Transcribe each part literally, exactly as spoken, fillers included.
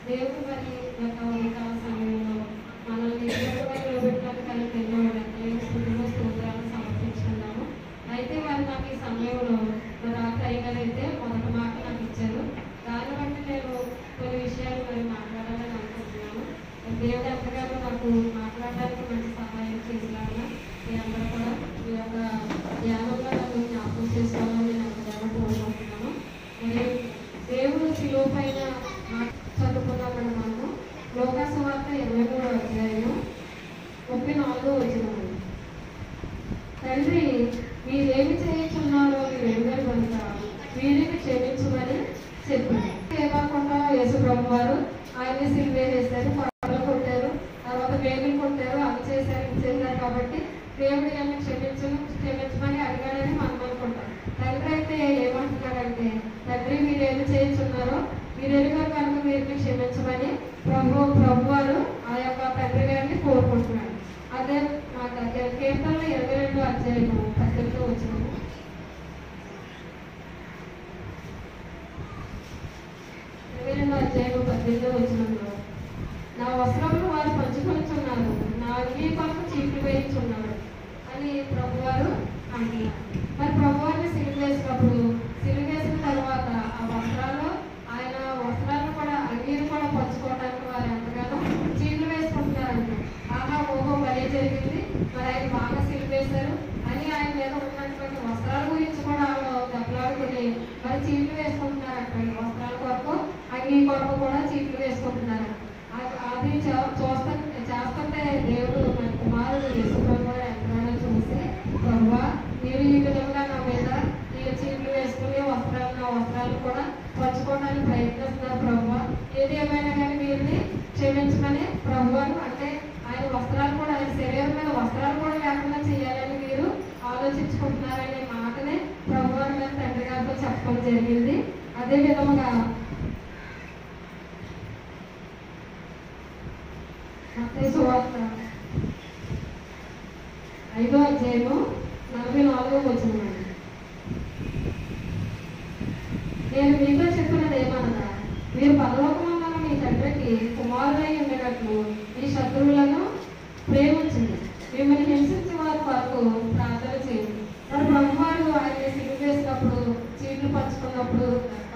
దేవుడు మరి యొక్క ఉదయకాల సమయంలో మనల్ని కూడా నిలబెట్టడానికి ఆయన తెలియడానికి స్థుతులు స్తోత్రాలు సమర్పించుకున్నాము. అయితే మరి నాకు ఈ సమయంలో మరి ఆ అయితే మొదటి మాట నాకు ఇచ్చారు. దాన్ని బట్టి నేను కొన్ని విషయాలు మరి మాట్లాడాలని అనుకుంటున్నాను. దేవుడు ఎంతగానో నాకు మాట్లాడడానికి మంచి సహాయం చేసినాను. మీ అందరూ కూడా మీ యొక్క ధ్యానంలో నన్ను జ్ఞాపకం చేసుకోవాలని నేను ఎంతగానో కోరుకుంటున్నాను. మరి దేవుడు శిలువ పైన చదువుకున్నామని మనము లోకాసు వార్త ఇరవై మూడో అధ్యాయం ముప్పై నాలుగో వచ్చినాము. తండ్రి మీరేమి చేయించున్నారో మీరు ఏమి కనుక వీరిని క్షమించమని చెప్పింది. ఏమనుకుంటా యేసు ప్రభు వారు ఆయన్ని సిలువ వేశారు, పడవలు కొట్టారు, తర్వాత వేగులు కొట్టారు, అవి చేశారు ఇది చేశారు కాబట్టి దేవుడు ఏమైనా క్షమించు క్షమించమని అడిగాడని మనం అనుకుంటాం. తండ్రి అయితే ఏమంటున్నాడంటే తండ్రి మీరేమి చేయించున్నారో మీరు ఎరుగారు కనుక వీరిని క్షమించమని ప్రభు ప్రభు వారు ఆ యొక్క తండ్రి గారిని కోరుకుంటున్నాడు. అదే కీర్తనలో ఇరవై రెండు అధ్యాయము పద్దెనిమిది వచ్చినాము. ఇరవై రెండు అధ్యాయము పద్దెనిమిది వచ్చినంలో నా వస్త్రములు వారు పంచుకొనిచున్నారు, నా అంగీకాలకు చీట్లు వేయించున్నాడు అని ప్రభువారు అంటున్నారు. మరి ప్రభువారిని సిలువ వేసినప్పుడు సిలువ వేసిన తర్వాత ఆ వస్త్రాల్లో ఆయన వస్త్రాలను కూడా అంగీని కూడా పంచుకోవడానికి వారు ఎంతగానో చీట్లు వేసుకుంటున్నారంట. ఆహా ఓహో భలే జరిగింది, మరి ఆయన బాగా సిలువ వేశారు అని ఆయన మీద ఉన్నటువంటి వస్త్రాల గురించి కూడా దెబ్బలాడుకుని మరి చీట్లు వేసుకుంటున్నారంట. వస్త్రాల కొరకు అంగీ కొరకు కూడా చీట్లు వేసుకుంటున్నారు. అది చూస్తా చేస్తుంటే దేవుడు మన కుమారుడు యేసు ప్రభు ఎంతగానో చూసి ప్రభువా మీరు ఈ విధంగా నా మీద ఈ చీట్లు వేసుకుని వస్త్రాలు నా వస్త్రాలు కూడా పంచుకోవడానికి ప్రయత్నిస్తున్నారు ప్రభువా, ఏది ఏమైనా కానీ వీరిని క్షమించమని ప్రభువారు అంటే ఆయన వస్త్రాలు కూడా ఆయన శరీరం మీద వస్త్రాలు కూడా లేకుండా చేయాలని మీరు ఆలోచించుకుంటున్నారనే మాటనే ప్రభువారు మీద తండ్రి గారితో చెప్పడం జరిగింది. అదే విధముగా సువార్త ఐదో అధ్యాయము నలభై నాలుగో వచనం. నేను మీతో చెప్పినది ఏమనగా మీరు పరలోకమందున్న మీ తండ్రికి కుమారుడై ఉండేటట్లు మీ శత్రువులను ప్రేమించండి, మిమ్మల్ని హింసించే వారి వరకు ప్రార్థన చేయండి. మరి ప్రభువారు ఆయన సిలువ వేసినప్పుడు చీట్లు పంచుకున్నప్పుడు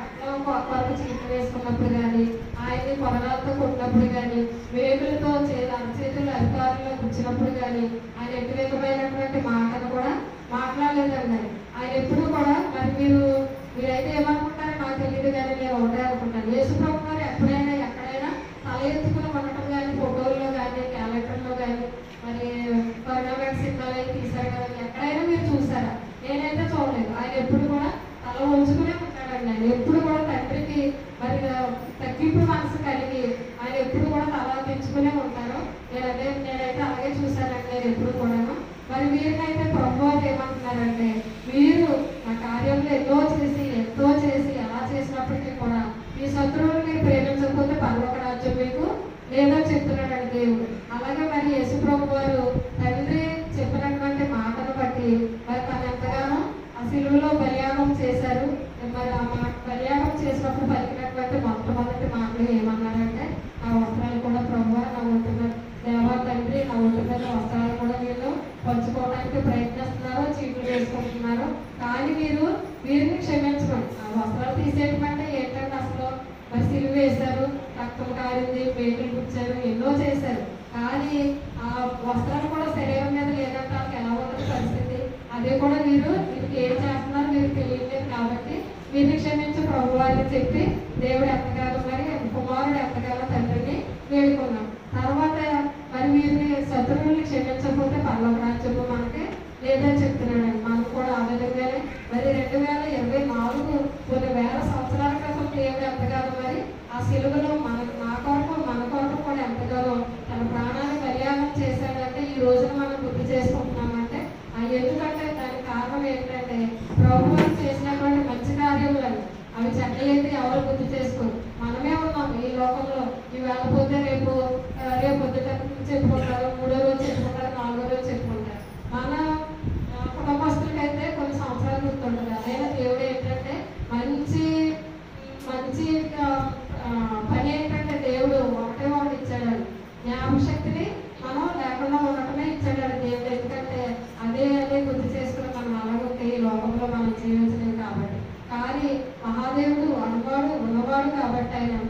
కొరకు చీట్లు వేసుకున్నప్పుడు కానీ ఆయన్ని కొరడాలతో కొట్టినప్పుడు కానీ వేగులతో చేతులు అధికారుల్లో కూర్చున్నప్పుడు కానీ ఆయన ఎటు విధమైనటువంటి మాటలు కూడా మాట్లాడలేదండి. ఆయన ఎప్పుడు కూడా మరి మీరు మీరైతే ఏమనుకుంటారో నాకు తెలియదు కానీ నేను ఒకటే అనుకుంటాను, యేసు ప్రభు గారు ఎప్పుడైనా ఎక్కడైనా తల ఎత్తుకుని ఉండటం కానీ ఫోటోల్లో కానీ క్యాలెండర్లో కానీ మరి టోర్నమెంట్ సినిమాలు తీశారు కదా ఎక్కడైనా మీరు చూసారా? నేనైతే చూడలేదు. ఆయన ఎప్పుడు కూడా తల ఉంచుకునే ఉంటాడండి. ఆయన ఎప్పుడు కూడా తండ్రికి మరి తగ్గింపు మనసు కలిగి ఆయన ఎప్పుడు కూడా తల పెంచుకునే ఉంటారు. నేనైతే నేనైతే అలాగే చూశానండి. నేను ఎప్పుడు కూడాను మరి వీరినైతే ప్రభు ఏమంటున్నారంటే మీరు నా కార్యంలో ఎన్నో చేసి ఎంతో చేసి అలా చేసినప్పటికీ కూడా మీ శత్రువులు మీరు ప్రేమించకపోతే పరలోక రాజ్యం మీకు లేదని చెప్తున్నాడండి దేవుడు. అలాగే మరి యేసు ప్రభు వారు తండ్రి చెప్పినటువంటి మాటను బట్టి మరి తను ఎంతగానో ఆ సిలువలో బలియాగం చేశారు. మరి ఆ మాట బలియాగం చేసినప్పుడు పలికినటువంటి మొట్టమొదటి మాటలు ఏమన్నారంటే ఆ వస్త్రాలు కూడా ప్రభు నా ఉంటున్న దేవా తండ్రి నా ఉంటున్న వస్త్రాలు కూడా వీళ్ళు పంచుకోవడానికి ప్రయత్నిస్తున్నారు, చీట్లు వేసుకుంటున్నారు, కానీ మీరు వీరిని క్షమించమని. ఆ వస్త్రాలు తీసేయటమంటే ఏంటంటే అసలు మరి సిలువ వేశారు, రక్తం కారింది, పేగులు పుచ్చారు, ఎన్నో చేశారు, కానీ ఆ వస్త్రాలు కూడా శరీరం మీద లేదంటే వాళ్ళకి ఎలా ఉంటుంది పరిస్థితి? అదే కూడా మీరు వీరికి ఏం చేస్తున్నారు మీరు తెలియలేదు కాబట్టి వీరిని క్షమించే ప్రభు వారిని చెప్పి దేవుడు ఎంతగానో మరి కుమారుడు ఎంతగానో తండ్రిని వేడుకున్నాం. తర్వాత మరి వీరిని శత్రువుల్ని క్షమించకపోతే పరలోక రాజ్యము మనకి లేదని చెప్తున్నాడు. మనకు కూడా ఆ విధంగానే మరి రెండు వేల ఇరవై నాలుగు కొన్ని వేల సంవత్సరాల క్రితం దేవుడు ఎంతగానో మరి ఆ సిలువలో మన నా కొరకు మన కొరకు కూడా ఎంతగానో తన ప్రాణాన్ని బలియాగం చేశాడంటే ఈ రోజున మనం గుర్తు చేసుకుంటున్నామంటే ఎందుకంటే దానికి కారణం ఏంటంటే ప్రభు చేసినటువంటి మంచి కార్యములని అవి చెడ్డలైతే ఎవరు గుర్తు చేసుకోరు. మనమే ఉన్నాం ఈ లోకంలో. ఇవి వెళ్ళకపోతే రేపు రేపు పొద్దుట చెప్పుకుంటారు, మూడో రోజు చెప్పుకుంటారు, నాలుగో రోజు చెప్పుకుంటారు. మన కుటుంబస్తులకైతే కొన్ని సంవత్సరాలు గుర్తుంటుంది. అదైనా దేవుడు ఏంటంటే మంచి మంచి పని ఏంటంటే దేవుడు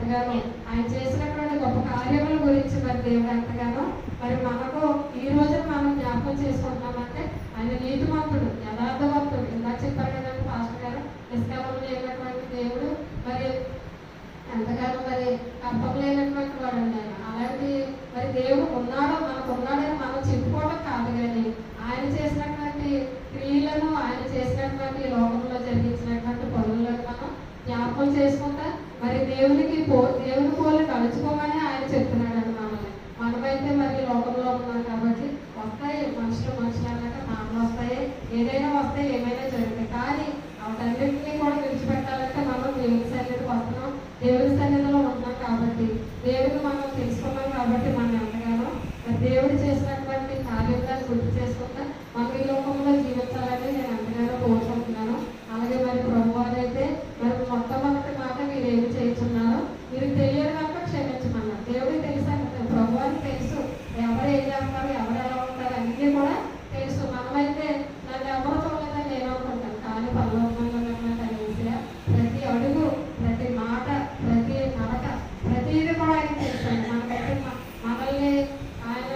ఎంతగానో ఆయన చేసినటువంటి గొప్ప కార్యముల గురించి మరి దేవుడు ఎంతగానో మరి మనకు ఈ రోజు మనం జ్ఞాపకం చేసుకుంటున్నామంటే ఆయన నీతిమంతుడు, యథార్థవంతుడు. ఇందాక చెప్పారు కదండి పాస్టర్ గారు, నిష్కామం లేనటువంటి దేవుడు, మరి ఎంతగానో మరి కప్పం లేనటువంటి వాడు అండి ఆయన. అలాంటి మరి దేవుడు ఉన్నాడో మనకు ఉన్నాడని మనం చెప్పుకోవడం కాదు, కానీ ఆయన చేసినటువంటి క్రియలను, ఆయన చేసినటువంటి లోకంలో జరిగించినటువంటి పనులను మనం జ్ఞాపకం చేసుకుంటా మరి దేవునికి పో దేవుని పోలి కలుచుకోమని ఆయన చెప్తున్నాడు మనల్ని. మనమైతే మరి లోకంలో ఉన్నాం కాబట్టి వస్తాయి, మనుషులు మనుషులు అన్నాక మాటలు వస్తాయి, ఏదైనా వస్తాయి, ఏమైనా జరుగుతాయి. కానీ వాటన్నింటినీ కూడా విడిచిపెట్టాలంటే మనం దేవుని సన్నిధికి వస్తున్నాం, దేవుని సన్నిధిలో ఉన్నాం కాబట్టి, దేవుడిని మనం తెలుసుకున్నాం కాబట్టి మనం ఎంతగానో దేవుడు చేసినటువంటి కార్యాలను గుర్తు చేసుకుంటా మనం ఈ లోకంలో జీవించాలని నేను ఎంతగానో కోరుకుంటున్నాను. అలాగే మరి ప్రభు వారైతే మరి మొట్టమొదటి మాట మీరు ఏమి చేస్తున్నారో మీరు తెలియదు కనుక క్షమించమన్నారు. దేవుడికి తెలుసా, ప్రభు వారికి తెలుసు ఎవరు ఏం చేస్తారు, ఎవరు ఎలా ఉంటారు అన్నీ కూడా తెలుసు. మనమైతే నన్ను ఎవరు చూడలేదని నేను అనుకుంటాను, కానీ పరలోకంలో అనేసి ప్రతి అడుగు, ప్రతి మాట, ప్రతి నడక, ప్రతిదీ కూడా ఆయన తెలుసు. మనకైతే మనల్ని ఆయన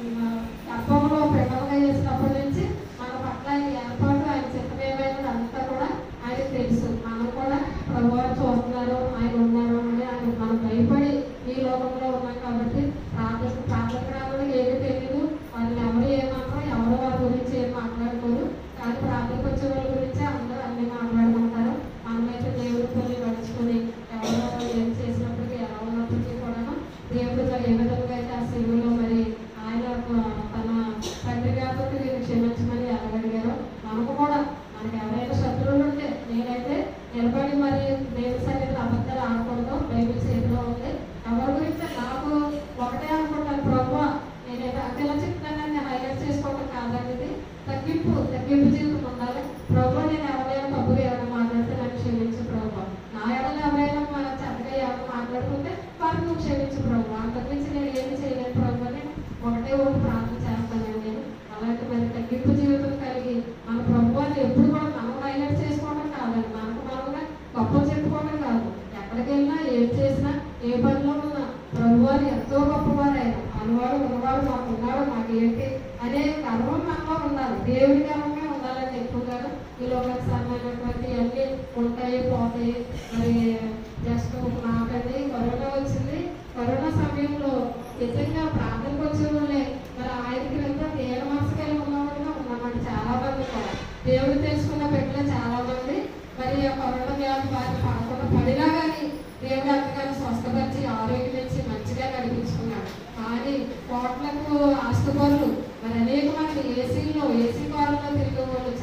గర్భంలో పిల్లలుగా చేసినప్పటి నుంచి మన పట్ల ఆయన ఏర్పాటు, ఆయన చిత్తమేమైనది అంతా కూడా ఆయనకు తెలుసు. మనం కూడా ప్రభువారు చూస్తున్నారు, ఆయన ఉన్నారు అని ఆయన మనం భయపడి ఈ లోకంలో ఉన్నాం కాబట్టి ప్రార్థన ప్రార్థనలు ఏమీ తెలియదు, వాళ్ళని ఎవరు ఏమన్నా ఎవరు వారి గురించి ఏం మాట్లాడుకోరు, కానీ ప్రార్థనకు వచ్చే వాళ్ళ గురించి అందరూ అన్ని మాట్లాడుకుంటారు. మనమైతే దేవుడి కొన్ని నడుచుకుని ఎవరో ఏం చేసినప్పటికీ ఎలా ఉన్నప్పటికీ కూడా దేవుడు ఏ విధంగా అయితే ఆ శివులో మరి ఆయన తన తండ్రి కాబట్టి నేను క్షమించమని ఎలాగడిగారో మనకు కూడా మనకి ఎవరైనా శత్రువులు ఉంటే నేనైతే నిలబడి మరి దేవుడి సన్నిధిలో అబద్ధాలు ఆడకూడదు, బైబిల్ చేతిలో ఉంది. ఎవరి గురించి నాకు ఒకటే అనుకుంటాను, ప్రభు నేనైతే అలా చెప్తానని హైలైట్ చేసుకోవడం కాదండి, ఇది తగ్గింపు తగ్గింపు జీవితం ఉండాలి. ప్రభు నేను ఎవరైనా తప్పుగా ఎవరైనా మాట్లాడితే నాకు క్షమించు ప్రభు, నా ఎవరైనా ఎవరైనా చెత్తగా ఎవరైనా మాట్లాడుకుంటే వారికి నువ్వు క్షమించు ప్రభు, అంతకుమించి నేను ఏమి చేయలేను ప్రభు అని ఒకటే ఒకటి ప్రార్థన చేస్తానండి నేను. అలాంటి మరి తగ్గింపు జీవితం కలిగి మన ప్రభువాన్ని ఎప్పుడు కూడా మనం హైలైట్ చేసుకోవడం కాదండి, మనకు మనగా గొప్పలు చెప్పుకోవడం కాదు. ఎక్కడికి వెళ్ళినా ఏం చేసినా ఏ పనిలో ఉన్నా ప్రభువారు ఎంతో గొప్పవారు, ఆయన అనువాడు ఉన్నవాడు మాకు ఉన్నాడు, మాకు ఏంటి అనే గర్వం మనలో ఉండాలి. దేవుడి గర్వంగా ఉండాలని ఎక్కువగా ఈ లోకానికి సంబంధించినటువంటి అన్నీ ఉంటాయి పోతాయి. మరి జస్ట్ నాకండి కరోనా వచ్చింది, కరోనా సమయంలో నిజంగా ప్రార్థనకు వచ్చే వాళ్ళే మరి ఆయనకి వెళ్తే దేవ మనసుకెళ్ళి ఉన్నవాడిగా ఉన్నామండి చాలా మంది కూడా. దేవుడు తెలుసుకున్న బిడ్డలు చాలా మంది మరి ఆ కరోనా వ్యాధి బాధ పడకుండా పడినా కానీ దేవుడు అంతగానో స్వస్థపరిచి ఆరోగ్యం ఇచ్చి మంచిగా నడిపించుకున్నాడు. కానీ కోట్లకు ఆస్తుపరులు మరి అనేక మంది ఏసీలో ఏసీ కాలంలో తిరిగే వాళ్ళు